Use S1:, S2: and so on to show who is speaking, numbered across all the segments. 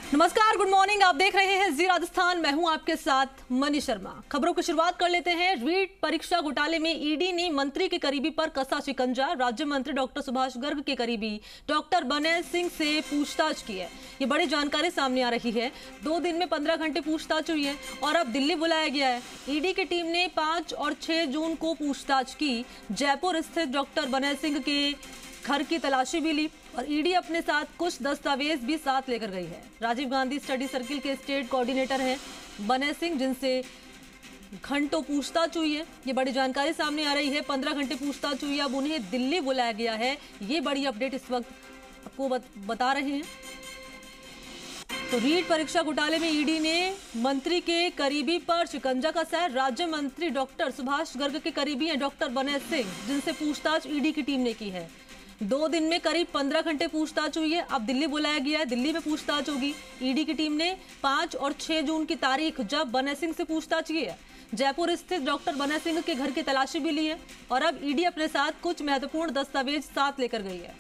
S1: नमस्कार, good morning. आप देख रहे हैं जी राजस्थान। मैं हूं आपके साथ मनी शर्मा। खबरों की शुरुआत कर लेते हैं। रीट परीक्षा घोटाले में ईडी ने मंत्री के करीबी पर कसा शिकंजा। राज्य मंत्री डॉक्टर सुभाष गर्ग के करीबी डॉक्टर बनेल सिंह से पूछताछ की है। ये बड़ी जानकारी सामने आ रही है। 2 दिन में 15 घंटे पूछताछ हुई है और अब दिल्ली बुलाया गया है। ईडी की टीम ने 5 और 6 जून को पूछताछ की। जयपुर स्थित डॉक्टर बनेल सिंह के घर की तलाशी भी ली और ईडी अपने साथ कुछ दस्तावेज भी साथ लेकर गई है। राजीव गांधी स्टडी सर्किल के स्टेट कोऑर्डिनेटर हैं बनेल सिंह, जिनसे घंटों पूछताछ हुई है। ये बड़ी जानकारी सामने आ रही है। 15 घंटे पूछताछ हुई, अब उन्हें दिल्ली बुलाया गया है। ये बड़ी अपडेट इस वक्त आपको बता रहे हैं। तो रीट परीक्षा घोटाले में ईडी ने मंत्री के करीबी पर शिकंजा कसा है। राज्य मंत्री डॉक्टर सुभाष गर्ग के करीबी हैं डॉक्टर बनेल सिंह, जिनसे पूछताछ ईडी की टीम ने की है। 2 दिन में करीब 15 घंटे पूछताछ हुई है। अब दिल्ली बुलाया गया है, दिल्ली में पूछताछ होगी। ईडी की टीम ने 5 और 6 जून की तारीख जब बनेल सिंह से पूछताछ की है। जयपुर स्थित डॉक्टर बनेल सिंह के घर की तलाशी भी ली है और अब ईडी अपने साथ कुछ महत्वपूर्ण दस्तावेज साथ लेकर गई है।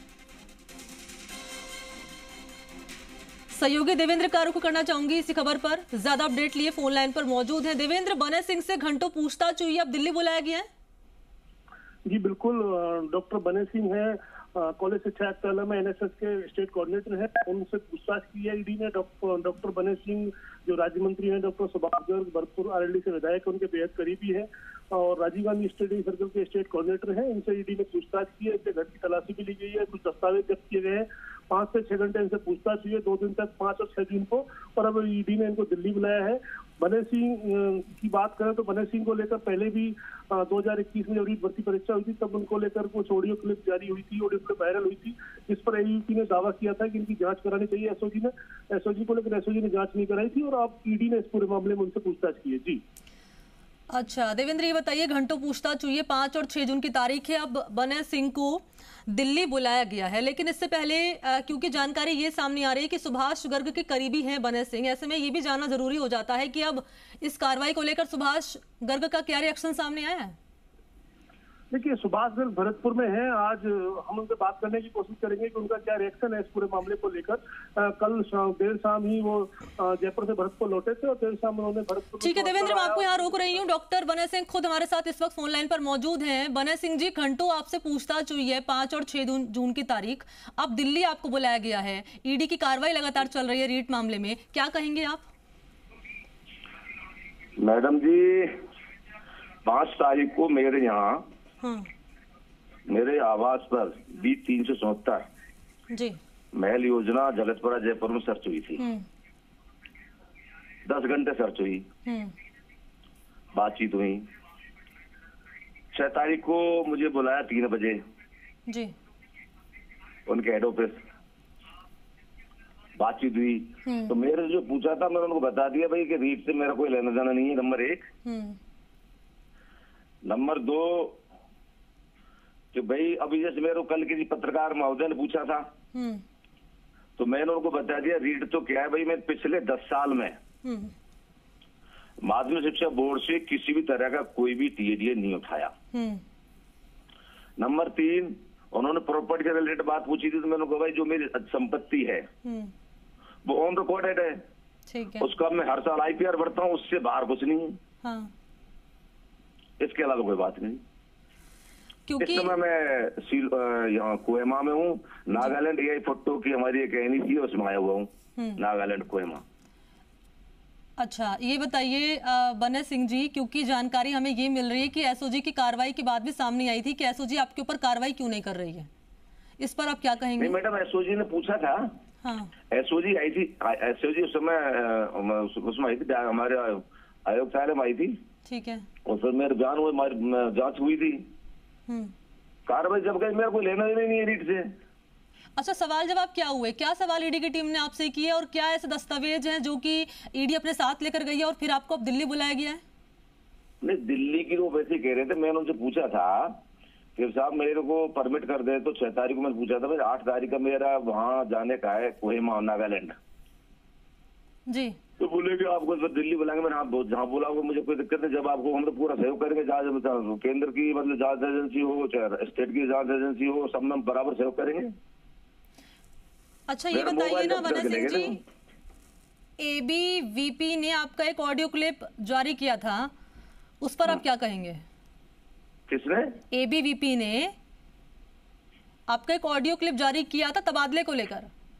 S1: सहयोगी देवेंद्र कारू को करना चाहूंगी इसी खबर पर। ज्यादा अपडेट लिए फोन लाइन पर मौजूद है देवेंद्र। बनेल सिंह से घंटों पूछताछ हुई, अब दिल्ली बुलाया गया है।
S2: जी बिल्कुल, डॉक्टर बनेल सिंह है, कॉलेज शिक्षा आयुक्तालय में एनएसएस के स्टेट कोऑर्डिनेटर है। उनसे पूछताछ की है ईडी ने। डॉक्टर बनेल सिंह जो राज्य मंत्री हैं, डॉक्टर सुभाष गर्ग भरतपुर आरएलडी से विधायक, उनके बेहद करीबी है और राजीव गांधी स्टडी सर्किल के स्टेट कोऑर्डिनेटर हैं। इनसे ईडी ने पूछताछ की है। इनके घर की तलाशी भी ली गई है, कुछ दस्तावेज जब्त किए गए हैं। 5 से 6 घंटे इनसे पूछताछ हुई है, 2 दिन तक, 5 और 6 जून को। और अब ईडी ने इनको दिल्ली बुलाया है। बनेल सिंह की बात करें तो बनेल सिंह को लेकर पहले भी 2021 में जब रीट भर्ती परीक्षा हुई थी, तब उनको लेकर कुछ ऑडियो क्लिप जारी हुई थी, ऑडियो क्लिप वायरल हुई थी, जिस पर एयूपी ने दावा किया था कि इनकी जांच करानी चाहिए एसओजी ने। एसओजी को लेकर एसओजी ने जांच नहीं कराई थी और अब ईडी ने इस पूरे मामले में उनसे पूछताछ की है। जी
S1: अच्छा देवेंद्र, ये बताइए, घंटों पूछताछ हुई है, 5 और 6 जून की तारीख है। अब बनेल सिंह को दिल्ली बुलाया गया है, लेकिन इससे पहले क्योंकि जानकारी ये सामने आ रही है कि सुभाष गर्ग के करीबी हैं बनेल सिंह, ऐसे में ये भी जानना जरूरी हो जाता है कि अब इस कार्रवाई को लेकर सुभाष गर्ग का क्या रिएक्शन सामने आया है।
S2: देखिए, सुभाष गर्ग भरतपुर में है। आज हम उनसे बात करने की कोशिश करेंगे कि उनका क्या रिएक्शन है इस पूरे मामले को लेकर। कल देर शाम ही वो जयपुर से भरतपुर लौटे थे और देर शाम उन्होंने भरतपुर।
S1: ठीक है देवेंद्र, मैं आपको यहाँ रोक रही हूँ। डॉक्टर बनेल सिंह खुद हमारे साथ इस वक्त फोन लाइन पर मौजूद हैं। बनेल सिंह जी, घंटों आपसे पूछताछ हुई है, 5 और 6 जून की तारीख। अब दिल्ली आपको बुलाया गया है। ईडी की कार्रवाई लगातार चल रही है रीट मामले में, क्या कहेंगे आप?
S3: मैडम जी, 5 तारीख को मेरे यहाँ मेरे आवास पर B374
S1: जी
S3: महल योजना जगतपुरा जयपुर में सर्च हुई थी। 10 घंटे सर्च हुई, बातचीत हुई। 6 तारीख को मुझे बुलाया 3 बजे
S1: जी,
S3: उनके हेड ऑफिस, बातचीत हुई। तो मेरे जो पूछा था मैंने उनको बता दिया भाई कि रीट से मेरा कोई लेना देना नहीं है, नंबर 1। नंबर 2 कि भाई अभी जैसे मेरे को कल किसी पत्रकार महोदय ने पूछा था, तो मैंने उनको बता दिया रीट तो क्या है भाई, मैं पिछले 10 साल में माध्यमिक शिक्षा बोर्ड से किसी भी तरह का कोई भी टीएडीए नहीं उठाया। नंबर 3, उन्होंने प्रॉपर्टी से रिलेटेड बात पूछी थी, तो मैंने कहा भाई जो मेरी संपत्ति है वो ऑन रिकॉर्डेड है,
S1: ठीक है,
S3: उसका मैं हर साल आईपीआर भरता हूँ, उससे बाहर कुछ नहीं है।
S1: हाँ।
S3: इसके अलावा कोई बात नहीं।
S1: क्योंकि
S3: इस समय मैं यहाँ कोहिमा में हूँ। नागालैंड एआई फोटो की हमारी एक एनईसी है, उसमें आया हुआ हूँ, नागालैंड कोहिमा।
S1: अच्छा, ये बताइए बनेल सिंह जी, क्योंकि जानकारी हमें ये मिल रही है कि एसओजी की कार्रवाई की बात भी सामने आई थी कि एसओजी आपके ऊपर कार्रवाई क्यों नहीं कर रही है, इस पर आप क्या कहेंगे?
S3: नहीं मैडम, एसओजी ने पूछा था।
S1: हाँ।
S3: एसओजी आई थी, एसओजी उस समय उसमें आई थी, हमारे आयुक्तालय में आई थी।
S1: ठीक है।
S3: और फिर मेरे जांच हुई थी। कार्रवाई जब गई, मेरा कोई लेना देना नहीं है रीट से।
S1: अच्छा, सवाल जवाब क्या हुए? क्या सवाल ईडी की टीम ने आपसे किए और क्या ऐसे दस्तावेज हैं जो कि ईडी अपने साथ लेकर गई है और फिर आपको अब दिल्ली बुलाया गया है?
S3: नहीं, दिल्ली की वो वैसे कह रहे थे। मैंने उनसे पूछा था कि साहब मेरे को परमिट कर दे, तो 6 तारीख को मैंने पूछा था भाई 8 तारीख का मेरा वहाँ जाने का है, कोहिमा नागालैंड
S1: जी।
S3: तो बोले कि आपको दिल्ली बुलाएंगे। मैंने हाँ, जहाँ बुलाओगे मुझे कोई दिक्कत नहीं, जब आपको हम तो पूरा सहयोग करेंगे। जांच केंद्र की मतलब जांच एजेंसी हो चाहे स्टेट की जांच एजेंसी हो, सब में बराबर सहयोग करेंगे।
S1: अच्छा, ये बताइए ना बनेल सिंह जी, एबीवीपी ने आपका एक ऑडियो क्लिप जारी किया था, उस पर आप क्या कहेंगे?
S3: किसने?
S1: एबीवीपी ने आपका एक ऑडियो क्लिप जारी किया था तबादले को लेकर,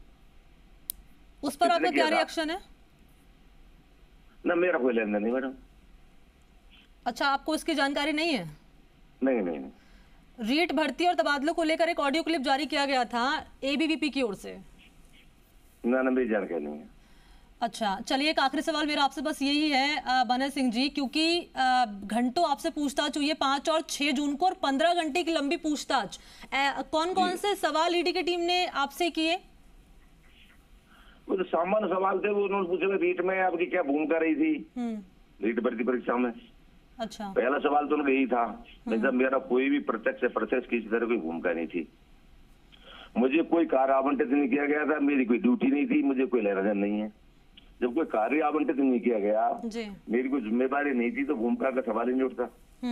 S1: उस पर आपका क्या रिएक्शन है?
S3: ना मेरा कोई लेन देन नहीं मैडम।
S1: अच्छा, आपको इसकी जानकारी नहीं है?
S3: नहीं नहीं,
S1: रीट भर्ती और तबादलों को लेकर एक ऑडियो क्लिप जारी किया गया था एबीवीपी की ओर से।
S3: ना मेरी जानकारी नहीं है।
S1: अच्छा, चलिए एक आखिरी सवाल मेरा आपसे बस यही है बने सिंह जी, क्योंकि घंटों आपसे पूछताछ हुई है 5 और 6 जून को, और 15 घंटे की लंबी पूछताछ। कौन कौन से सवाल ईडी की टीम ने आपसे किए?
S3: वो तो सामान्य सवाल थे, वो उन्होंने पूछे रीट में आपकी क्या भूमिका रही थी रीट भर्ती परीक्षा में।
S1: अच्छा,
S3: पहला सवाल तो उनका यही था। जब मेरा कोई भी प्रत्यक्ष किसी तरह की भूमिका नहीं थी, मुझे कोई कार्य आवंटित नहीं किया गया था, मेरी कोई ड्यूटी नहीं थी, मुझे कोई लेना देना नहीं है। जब कोई कार्य आवंटित नहीं किया गया, मेरी कोई जिम्मेदारी नहीं थी, तो भूमिका का सवाल ही नहीं उठता।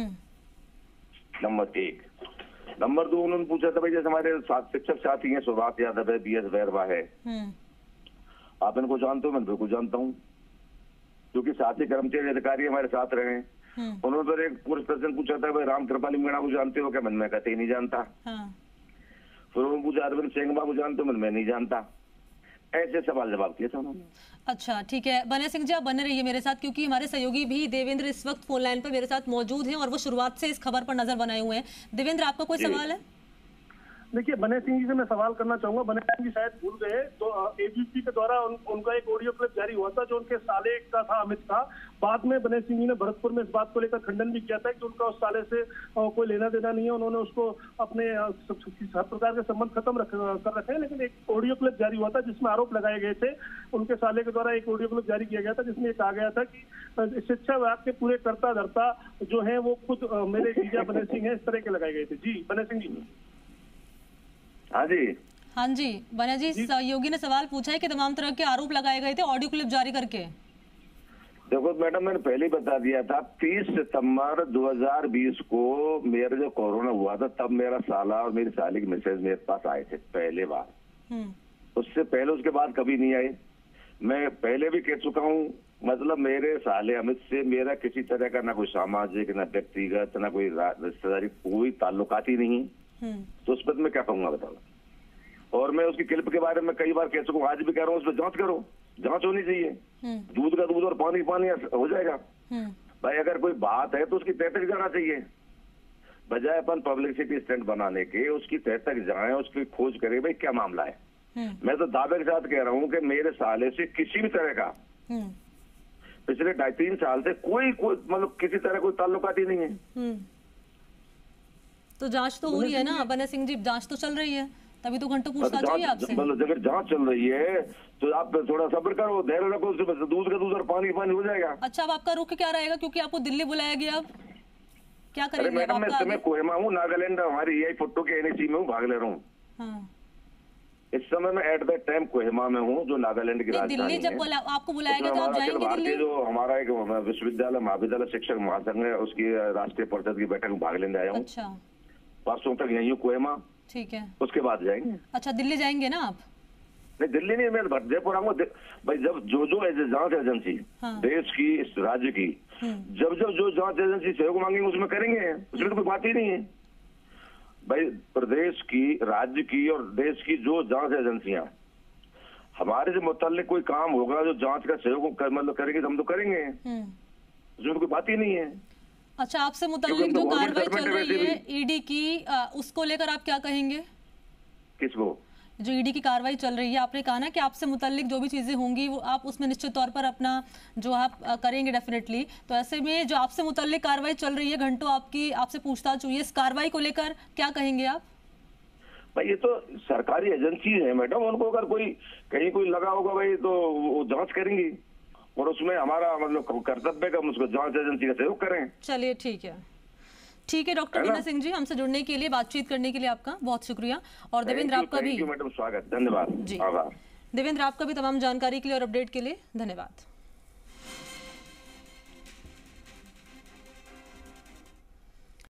S3: नंबर 1। नंबर 2, उन्होंने पूछा था भाई जैसे हमारे शिक्षक साथी हैं, सुभाष यादव है, BS बैरवा है, आप इनको जानते हो? मैं बिल्कुल जानता हूँ, क्योंकि साथी कर्मचारी अधिकारी हमारे साथ रहे। उन्होंने फिर एक प्रश्न पूछा था भाई राम कृपाली मीणा को जानते हो क्या? मैं कहते ही नहीं जानता। फिर उन्होंने पूछा अरविंद सिंह बाबू जानते हो? मैं नहीं जानता। ऐसे सवाल जवाब किए थे उन्होंने।
S1: अच्छा, ठीक है बने सिंह जी, आप बने रहिए मेरे साथ, क्योंकि हमारे सहयोगी भी देवेंद्र इस वक्त फोन लाइन पर मेरे साथ मौजूद हैं और वो शुरुआत से इस खबर पर नजर बनाए हुए हैं। देवेंद्र, आपका कोई सवाल है?
S2: देखिए, बने सिंह जी से मैं सवाल करना चाहूंगा। बने सिंह जी शायद भूल गए, तो एबीपी के द्वारा उनका एक ऑडियो क्लिप जारी हुआ था जो उनके साले का था, अमित का। बाद में बने सिंह जी ने भरतपुर में इस बात को लेकर खंडन भी किया था कि उनका उस साले से कोई लेना देना नहीं है, उन्होंने उसको अपने हर प्रकार के संबंध खत्म कर रखे हैं। लेकिन एक ऑडियो क्लिप जारी हुआ था जिसमें आरोप लगाए गए थे, उनके साले के द्वारा एक ऑडियो क्लिप जारी किया गया था जिसमें कहा गया था कि शिक्षा विभाग के पूरे कर्ता धर्ता जो है वो खुद मेरे जीजा बने सिंह है, इस तरह के लगाए गए थे। जी बने सिंह जी।
S3: हाँ जी,
S1: हाँ जी बने जी, सहयोगी ने सवाल पूछा है कि तमाम तरह के आरोप लगाए गए थे ऑडियो क्लिप जारी करके।
S3: देखो मैडम, मैंने पहले ही बता दिया था, 30 सितंबर 2020 को मेरा जो कोरोना हुआ था, तब मेरा साला और मेरी साली की मैसेज मेरे पास आए थे पहले बार। उससे पहले उसके बाद कभी नहीं आए। मैं पहले भी कह चुका हूँ, मतलब मेरे साले अमित से मेरा किसी तरह का ना कोई सामाजिक, ना व्यक्तिगत, ना कोई रिश्तेदारी, कोई ताल्लुकात ही नहीं। तो उस पर मैं क्या कहूंगा बताओ। और मैं उसकी क्लिप के बारे में कई बार कह चुका हूँ, आज भी कह रहा हूँ, उस पर जांच करो, जांच होनी चाहिए। दूध का दूध और पानी पानी हो जाएगा। भाई अगर कोई बात है तो उसकी तह तक जाना चाहिए, बजाय अपन पब्लिसिटी स्टंट बनाने के उसकी तह तक जाए, उसकी खोज करे भाई क्या मामला है। मैं तो दावे के साथ कह रहा हूँ कि मेरे साले से किसी भी तरह का पिछले 2.5-3 साल से कोई मतलब किसी तरह कोई ताल्लुकात ही नहीं है।
S1: तो जांच तो हो रही है ना बने सिंह जी, जांच तो चल रही है, तभी तो घंटों पूछताछ हुई आपसे।
S3: मतलब अगर जांच चल रही है तो आप थोड़ा सब्र करो, धैर्य रखो, दूध का दूध और पानी पानी हो जाएगा।
S1: अच्छा, अब आपका रुख क्या रहेगा, क्योंकि आपको दिल्ली बुलाया गया, अब क्या करेंगे?
S3: मैडम मैं इस समय कोहिमा हूँ, नागालैंड हमारी EI फोटो के NSC में हूँ, भाग ले रहा हूँ। इस समय मैं एट दैट टाइम कोहिमा में हूँ, जो नागालैंड की राजधानी है।
S1: दिल्ली जब आपको बुलाया गया तो आप जाएंगे दिल्ली?
S3: जो हमारा एक विश्वविद्यालय महाविद्यालय शिक्षक महासंघ है, उसकी राष्ट्रीय परिषद की बैठक में भाग लेने आया हूँ।
S1: अच्छा,
S3: परसों तक यही हूँ कोहिमा।
S1: ठीक है,
S3: उसके बाद जाएंगे।
S1: अच्छा, दिल्ली जाएंगे ना आप?
S3: नहीं, दिल्ली नहीं, मैं जयपुर आऊंगा। भाई जब जो जांच एजेंसी देश की, इस राज्य की, जब जो जांच एजेंसी सहयोग मांगेंगे उसमें करेंगे, उसमें तो कोई बात ही नहीं है। भाई प्रदेश की, राज्य की और देश की जो जांच एजेंसियां हमारे से मुताल्लिक कोई काम होगा जो जांच का सहयोग मतलब करेंगे तो हम तो करेंगे, उसमें कोई बात ही नहीं है।
S1: अच्छा, आपसे मुताल्लिक जो कार्रवाई चल रही है ईडी की, उसको लेकर आप क्या कहेंगे?
S3: किसको?
S1: जो ईडी की कार्रवाई चल रही है, आपने कहा ना कि आपसे मुताल्लिक जो भी चीजें होंगी वो आप उसमें निश्चित तौर पर अपना जो आप करेंगे डेफिनेटली। तो ऐसे में जो आपसे मुताल्लिक कार्रवाई चल रही है, घंटों आपसे पूछताछ हुई है, इस कार्रवाई को लेकर क्या कहेंगे आप?
S3: भाई ये तो सरकारी एजेंसी है मैडम, उनको अगर कोई कहीं कोई लगा होगा भाई तो वो जांच करेंगी, और उसमें हमारा मतलब कर्तव्य का उसको जांच एजेंसी का सहयोग करें।
S1: चलिए ठीक है, ठीक है डॉक्टर बने सिंह जी, हमसे जुड़ने के लिए, बातचीत करने के लिए आपका बहुत शुक्रिया। और देवेंद्र आपका भी
S3: मैडम स्वागत, धन्यवाद जी।
S1: देवेंद्र आपका भी तमाम जानकारी के लिए और अपडेट के लिए धन्यवाद।